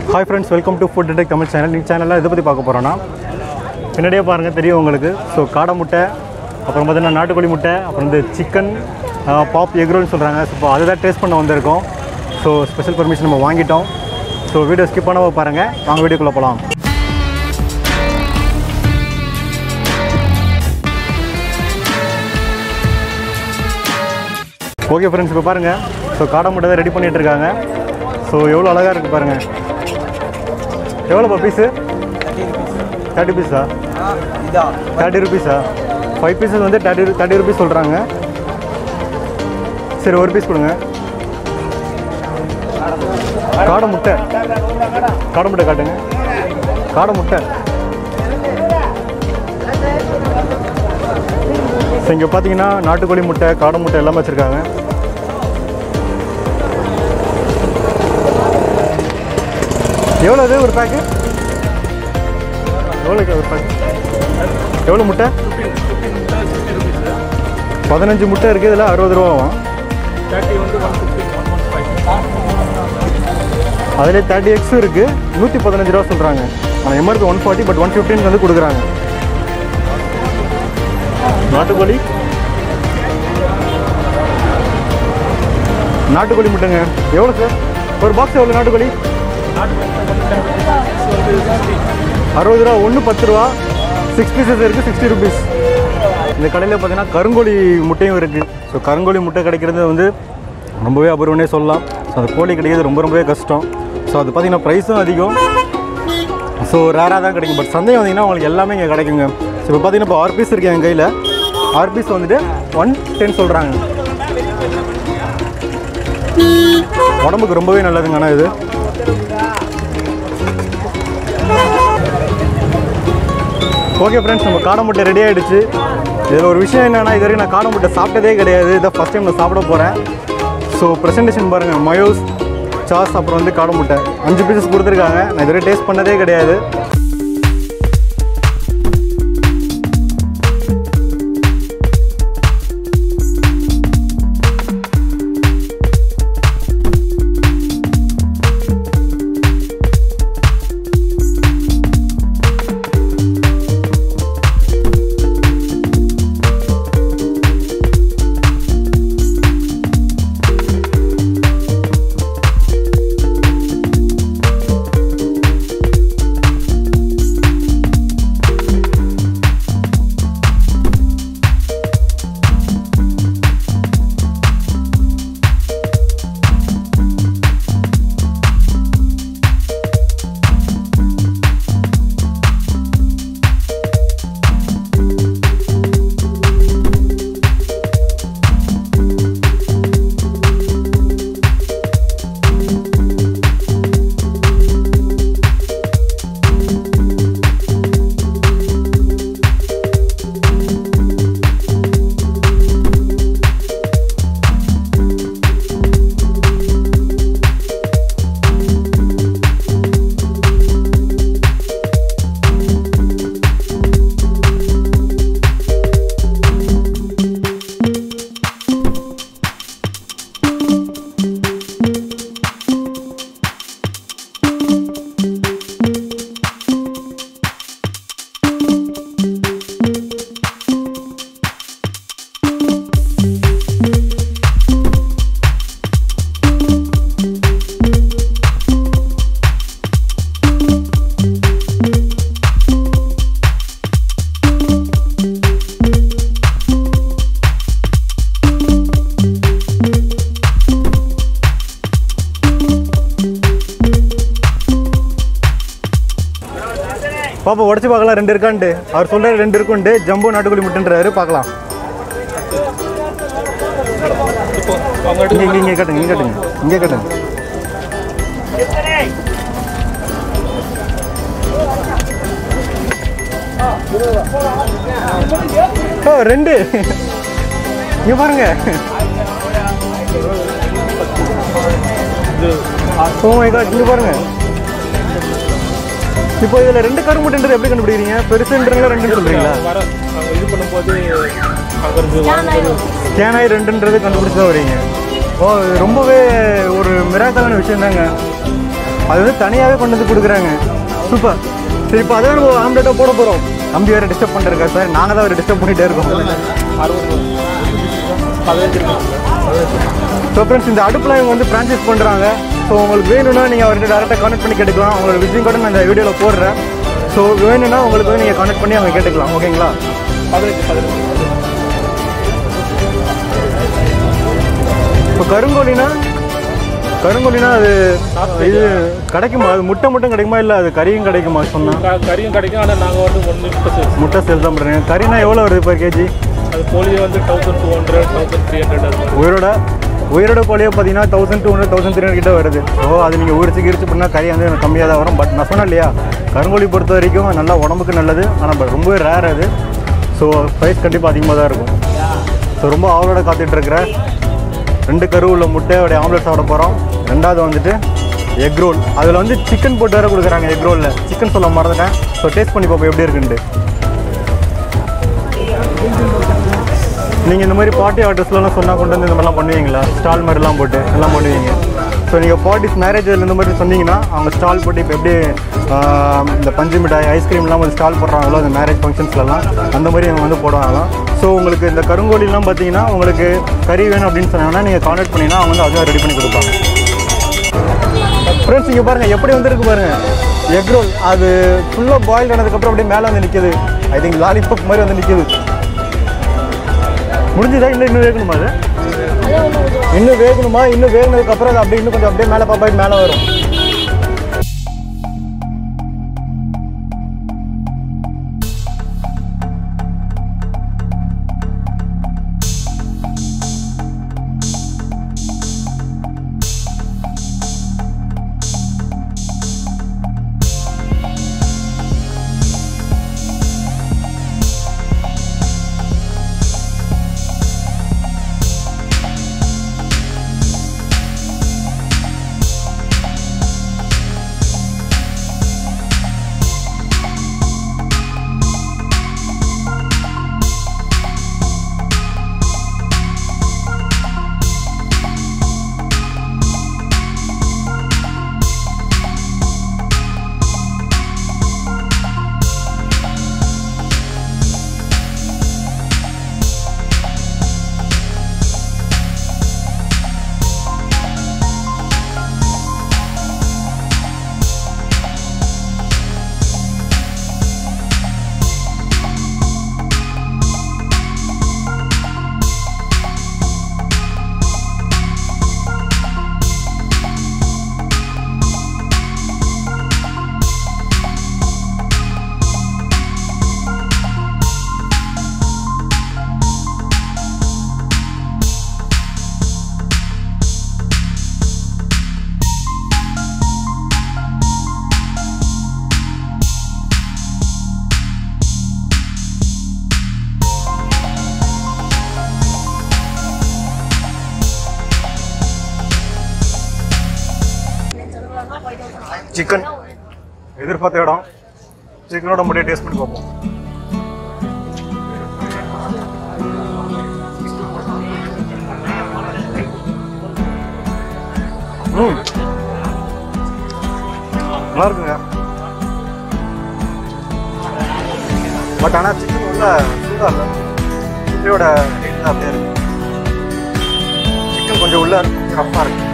Hi friends, welcome to Food Detect Tamil channel. இந்த சேனல்ல எதை பத்தி பார்க்க போறோம்னா பின்னாடியே பாருங்க தெரியும் உங்களுக்கு. சோ காடை முட்டை, அப்புறம் பார்த்தீங்கன்னா நாட்டுக்கோழி முட்டை, அப்புறம் இந்த சிக்கன் பாப் எக் ரோல்னு சொல்றாங்க. சோ அதை தான் டேஸ்ட் பண்ண வந்திருக்கோம். சோ ஸ்பெஷல் பர்மிஷன் நம்ம வாங்கிட்டோம். சோ வீடியோ ஸ்கிப் பண்ணாம பாருங்க. வாங்க வீடியோக்குள்ள போலாம். ஓகே ஃப்ரெண்ட்ஸ், இப்போ பாருங்க. ஸோ காடை முட்டை தான் ரெடி பண்ணிட்டு இருக்காங்க. ஸோ எவ்வளோ அழகாக இருக்குது பாருங்கள். எவ்வளோப்பா பீஸு? 30 பீஸா? 30 ருபீஸா? 5 பீஸஸ் வந்து 30 ருபீஸ் சொல்கிறாங்க. சரி, ஒரு பீஸ் கொடுங்க. காடை முட்டை காட்டுங்க. காடை முட்டை. ஸோ இங்கே பார்த்தீங்கன்னா நாட்டுக்கோழி முட்டை, காடை முட்டை எல்லாமே வச்சுருக்காங்க. எவ்வளோ அது ஒரு பேக்கு? எவ்வளோ ஒரு பேக்கு? எவ்வளோ முட்டை? 15 முட்டை இருக்குது. இதில் 60 ரூபாவும். அதில் 30x இருக்குது. 115 ரூபா சொல்கிறாங்க. ஆனால் எம்ஆர்பி 140, பட் 115 வந்து கொடுக்குறாங்க. நாட்டுக்கோழி முட்டைங்க. எவ்வளோ சார் ஒரு பாக்ஸ்? எவ்வளோ நாட்டுக்கோழி? 60 ரூபா. 1 10 ரூபா. 6 பீசஸ் இருக்குது, 60 ருபீஸ். இந்த கடையில் பார்த்தீங்கன்னா கருங்கோழி முட்டையும் இருக்குது. ஸோ கருங்கோழி முட்டை கிடைக்கிறது வந்து ரொம்பவே அபூர்வனே சொல்லலாம். ஸோ அந்த கோழி கிடைக்கிறது ரொம்பவே கஷ்டம். ஸோ அது பார்த்தீங்கன்னா ப்ரைஸும் அதிகம். ஸோ ரேராக தான் கிடைக்கும். பட் சந்தை வந்தீங்கன்னா உங்களுக்கு எல்லாமே இங்கே கிடைக்குங்க. ஸோ இப்போ பார்த்தீங்கன்னா இப்போ 6 பீஸ் இருக்குது என் கையில். 6 பீஸ் வந்துட்டு 110 சொல்கிறாங்க. உடம்புக்கு ரொம்பவே நல்லதுங்க. ஆனால் இது ஓகே ஃப்ரெண்ட்ஸ், நம்ம காடை முட்டை ரெடி ஆகிடுச்சு. இதில் ஒரு விஷயம் என்னென்னா, இது வரைக்கும் நான் காடை முட்டை சாப்பிட்டதே கிடையாது. இதை ஃபஸ்ட் டைம் நான் சாப்பிட போகிறேன். ஸோ ப்ரெசன்டேஷன் பாருங்கள். மயோஸ், சாஸ், அப்புறம் வந்து காடை முட்டை 5 பீசஸ் கொடுத்துருக்காங்க. நான் இதுவரை டேஸ்ட் பண்ணதே கிடையாது. பாப்பா உடச்சி பார்க்கலாம் 2 இருக்கான்ட்டு. அவர் சொல்கிறாரு 2 இருக்குன்ட்டு. ஜம்போ நாட்டுக்கோழி முட்டைன்றாரு. பார்க்கலாம். இங்கே கட்டுங்க. ஓ 2 இங்கே பாருங்க. ஓ மை காட், இங்கே பாருங்க. இப்போ இதில் 2 கருமுட்டைன்றது எப்படி கண்டுபிடிக்கிறீங்க? பெருசுன்றீங்களா 2ன்னு சொல்கிறீங்களா? இது பண்ணும்போது ஸ்கேன் ஆகி 2ன்றது கண்டுபிடிச்சி தான் வரீங்க. ஓ ரொம்பவே ஒரு மிராக்கலான விஷயம் தாங்க. அது வந்து தனியாகவே கொண்டு வந்து கொடுக்குறாங்க. சூப்பர். சரி, இப்போ அதான் நம்ம ஆம்லெட்டாக போட போகிறோம். தம்பி வேறு டிஸ்டர்ப் பண்ணிருக்கா சார், நாங்கள் தான் வேறு டிஸ்டர்ப் பண்ணிகிட்டே இருக்கோம். ஸோ ஃப்ரெண்ட்ஸ், இந்த அடுப்பில் இவங்க வந்து ஃப்ரான்ச்சைஸ் பண்ணுறாங்க. ஸோ உங்களுக்கு வேணும்னா நீங்கள் அவர்கிட்ட டேரெக்டாக கான்டெக்ட் பண்ணி கேட்டுக்கலாம். உங்களோட விசிட்டிங் கூட நான் இந்த வீடியோவில் போடுறேன். ஸோ வேணும்னா உங்களுக்கு வந்து நீங்கள் கான்டெக்ட் பண்ணி அவங்க கேட்டுக்கலாம். ஓகேங்களா? 15. இப்போ கருங்கோழினா அது இது கிடைக்குமா? அது முட்டை மட்டும் கிடைக்குமா, இல்லை அது கறியும் கிடைக்குமா? சொன்னால் கறியும் கிடைக்கும். ஆனால் நாங்கள் வந்து முட்டை சேல் தான் பண்ணுறேன். கறினா எவ்வளோ வருது per kg? அது கோழியை வந்து 1200 1300. உயிரோட கோழியை பார்த்தீங்கன்னா 1200 1300 கிட்ட வருது. அது நீங்கள் உரிச்சு பண்ணால் கறி வந்து கம்மியாக தான் வரும். பட் நான் சொன்னேன் இல்லையா, கருங்கோழி பொறுத்த வரைக்கும் நல்லா உடம்புக்கு நல்லது. ஆனால் பட் ரொம்பவே ரேர் அது. ஸோ ப்ரைஸ் கண்டிப்பாக அதிகமாக தான் இருக்கும். ஸோ ரொம்ப ஆவலோட காத்துட்ருக்கிறேன். 2 கரு உள்ள முட்டையோடைய ஆம்லெட் சாப்பிட போகிறோம். ரெண்டாவது வந்துட்டு எக் ரோல். அதில் வந்து சிக்கன் போட்டு வேறு கொடுக்குறாங்க. எக் ரோலில் சிக்கன் சொல்ல மறந்துட்டேன். ஸோ டேஸ்ட் பண்ணி பார்ப்போம் எப்படி இருக்குன்ட்டு. நீங்கள் இந்த மாதிரி பார்ட்டி ஆர்டர்ஸ்லாம் சொன்னால் கொண்டு வந்து இந்த மாதிரிலாம் பண்ணுவீங்களா? ஸ்டால் மாதிரிலாம் போட்டு எல்லாம் பண்ணுவீங்க. ஸோ நீங்கள் பார்ட்டிஸ் மேரேஜ் இந்த மாதிரி சொன்னீங்கன்னா அவங்க ஸ்டால் போட்டு இப்போ எப்படி இந்த பஞ்சு மிட்டாய் ஐஸ்கிரீம்லாம் வந்து ஸ்டால் போடுறாங்களோ அந்த மேரேஜ் ஃபங்க்ஷன்ஸ்லாம் அந்த மாதிரி அவங்க வந்து போடுவாங்களாம். ஸோ உங்களுக்கு இந்த கருங்கோழிலாம் பார்த்தீங்கன்னா உங்களுக்கு கறி வேணும் அப்படின்னு சொன்னாங்கன்னா நீங்கள் கான்டாக்ட் பண்ணிங்கன்னா அவங்க வந்து அதுவும் ரெடி பண்ணி கொடுப்பாங்க. ஃப்ரெண்ட்ஸ், இங்கே பாருங்கள் எப்படி வந்துருக்கு பாருங்கள். எக் ரோல் அது ஃபுல்லாக பாயில் ஆனதுக்கப்புறம் அப்படியே மேலே வந்து நிற்கிது. ஐ திங்க் லாலிபாப் மாதிரி வந்து நிற்கிது. முடிஞ்சுதா? இன்னும் வேகணுமா? அது இன்னும் வேகணுமா? இன்னும் வேகினதுக்கப்புறம் அது அப்படியே இன்னும் கொஞ்சம் அப்படியே மேலே பாப்பாயிட்டு மேலே வரும். சிக்கன் எதிர்பார்த்த இடம். சிக்கனோட முட்டையை டேஸ்ட் பண்ணி பார்ப்போம். நல்லா இருக்குங்க. பட் ஆனால் சிக்கன் உள்ள சூடாக இல்லை. முட்டையோட அப்படியே இருக்கு. சிக்கன் கொஞ்சம் உள்ள ரஃப்பாக இருக்கு.